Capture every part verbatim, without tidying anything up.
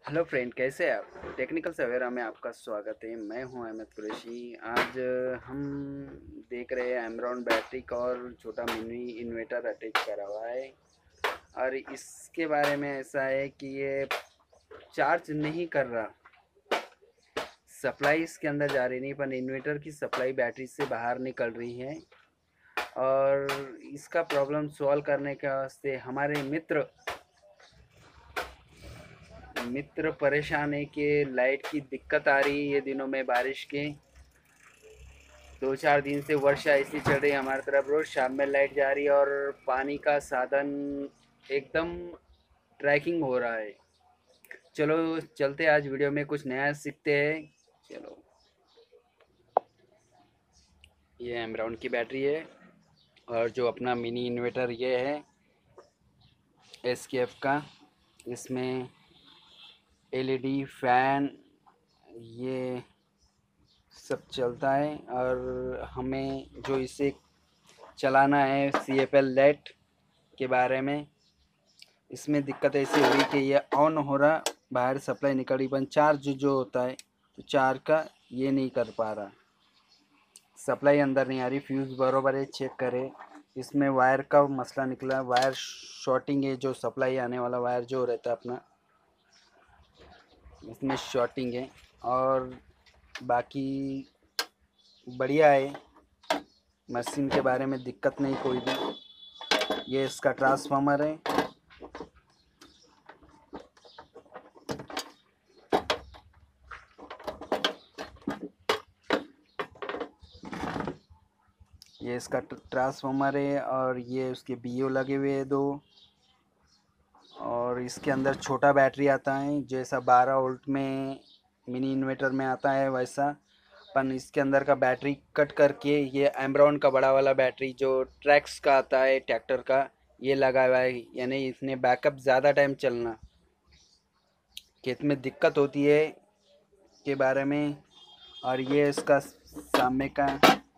Hello friend, कैसे हैं आप? टेक्निकल सवेरा में आपका स्वागत है। मैं हूं अहमद कुरैशी। आज हम देख रहे हैं एमरॉन बैटरी का और छोटा मिनी इन्वर्टर अटैच करा हुआ है। और इसके बारे में ऐसा है कि ये चार्ज नहीं कर रहा, सप्लाई इसके अंदर जा रही नहीं, पर इन्वर्टर की सप्लाई बैटरी से बाहर निकल रही है। और इसका प्रॉब्लम सॉल्व करने के वास्ते हमारे मित्र मित्र परेशान है कि लाइट की दिक्कत आ रही है ये दिनों में, बारिश के दो चार दिन से वर्षा ऐसी चल रही है हमारी तरफ। रोज शाम में लाइट जा रही है और पानी का साधन एकदम ट्रैकिंग हो रहा है। चलो चलते, आज वीडियो में कुछ नया सीखते हैं। चलो, ये एमरॉन की बैटरी है और जो अपना मिनी इन्वर्टर ये है एस के एफ का। इसमें एलईडी फैन ये सब चलता है। और हमें जो इसे चलाना है सी एफ एल लेट के बारे में, इसमें दिक्कत ऐसी हो रही कि ये ऑन हो रहा, बाहर सप्लाई निकल रही, पर चार्ज जो होता है तो चार्ज का ये नहीं कर पा रहा, सप्लाई अंदर नहीं आ रही। फ्यूज़ बरोबर है, चेक करें। इसमें वायर का मसला निकला, वायर शॉर्टिंग है। जो सप्लाई आने वाला वायर जो रहता है अपना, इसमें शॉर्टिंग है। और बाकी बढ़िया है, मशीन के बारे में दिक्कत नहीं कोई भी। ये इसका ट्रांसफार्मर है। ये इसका ट्रांसफार्मर है और ये उसके बी ओ लगे हुए हैं दो। और इसके अंदर छोटा बैटरी आता है, जैसा बारह वोल्ट में मिनी इन्वर्टर में आता है वैसा। पर इसके अंदर का बैटरी कट करके ये एमरॉन का बड़ा वाला बैटरी जो ट्रैक्स का आता है ट्रैक्टर का, ये लगा हुआ है। यानी इसने बैकअप ज़्यादा टाइम चलना, खेत में दिक्कत होती है के बारे में। और ये इसका सामने का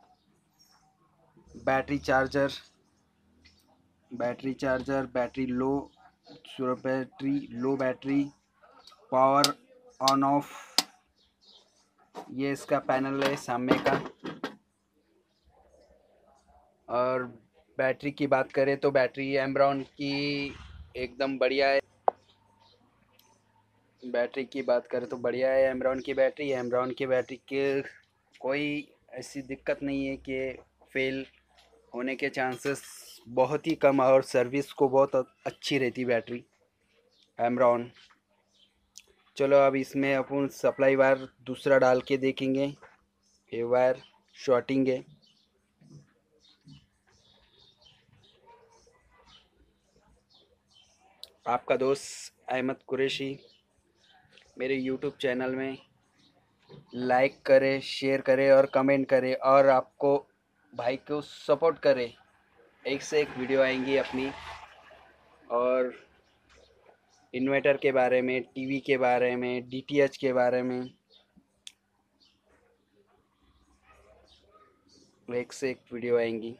battery charger battery charger battery low battery low battery power on off, ये इसका पैनल है सामने का। और बैटरी की बात करें तो बैटरी एमरॉन की एकदम बढ़िया है। बैटरी की बात करें तो बढ़िया है एमरॉन की बैटरी। एमरॉन की बैटरी के कोई ऐसी दिक्कत नहीं है कि फेल होने के चांसेस बहुत ही कम, और सर्विस को बहुत अच्छी रहती बैटरी एमरॉन। चलो अब इसमें अपन सप्लाई वायर दूसरा डाल के देखेंगे। ये वायर शॉर्टिंग है। आपका दोस्त अहमद कुरैशी मेरे यूट्यूब चैनल में लाइक करें, शेयर करें और कमेंट करें, और आपको भाई को सपोर्ट करें। एक से एक वीडियो आएंगी अपनी, और इन्वर्टर के बारे में, टीवी के बारे में, डी टी एच के बारे में एक से एक वीडियो आएंगी।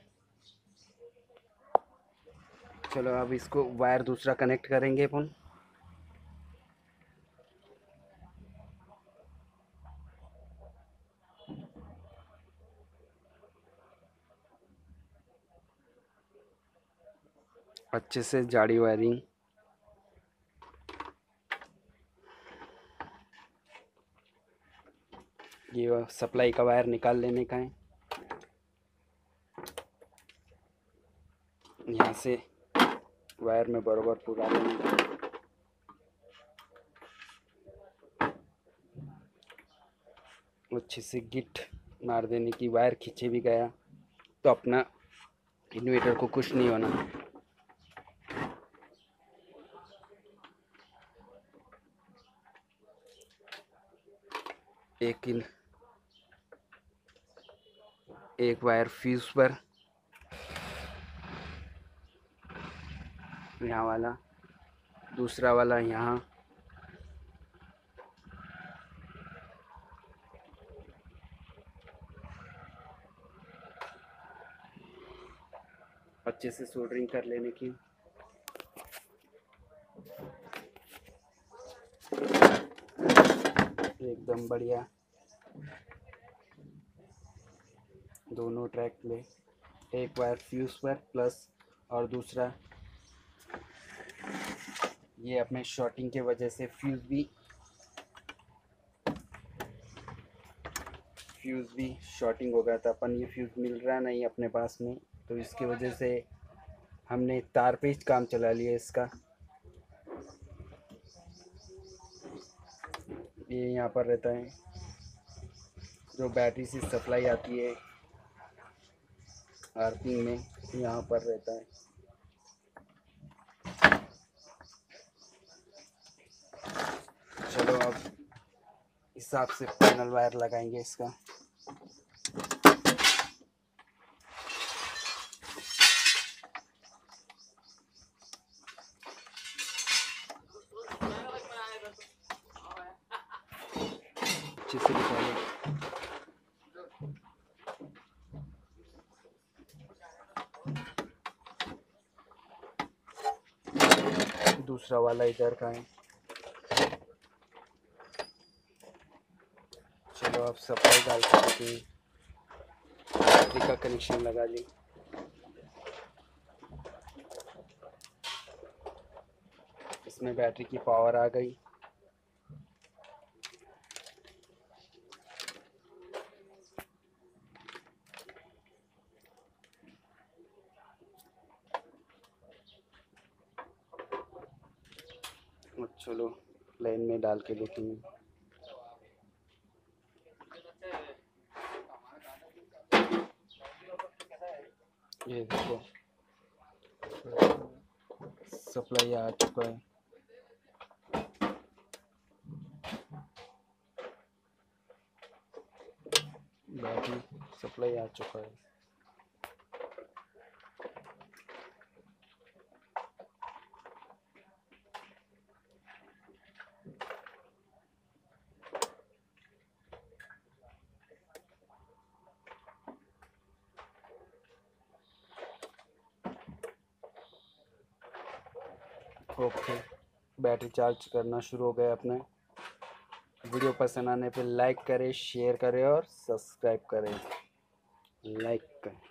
चलो अब इसको वायर दूसरा कनेक्ट करेंगे अपन। अच्छे से जाड़ी वायरिंग। ये सप्लाई का वायर निकाल लेने का है। यहाँ से वायर में बराबर पूरा लेने का। अच्छे से गिट मार देने की, वायर खींचे भी गया तो अपना इन्वर्टर को कुछ नहीं होना। एक इन एक वायर फ्यूज पर, यहाँ वाला, दूसरा वाला यहाँ। अच्छे से सोल्डरिंग कर लेने की। एकदम बढ़िया। दोनों ट्रैक ले, एक वायर फ्यूज पर प्लस और दूसरा ये अपने शॉर्टिंग के वजह से फ्यूज भी फ्यूज़ भी शॉर्टिंग हो गया था। अपन ये फ्यूज़ मिल रहा नहीं अपने पास में, तो इसकी वजह से हमने तार पे ही काम चला लिया इसका। ये यहाँ पर रहता है, जो बैटरी से सप्लाई आती है आर्थिंग में, यहाँ पर रहता है। चलो अब हिसाब से पैनल वायर लगाएंगे इसका। अच्छे से निकालें। दूसरा वाला इधर का है। चलो अब सप्लाई डाल के बैटरी का कनेक्शन लगा ली। इसमें बैटरी की पावर आ गई। चलो लाइन में डाल के देखेंगे। ये देखो सप्लाई आ चुका है। बैटरी सप्लाई आ चुका है। ओके, बैटरी चार्ज करना शुरू हो गया अपने। वीडियो पसंद आने पे लाइक करें, शेयर करें और सब्सक्राइब करें। लाइक करें।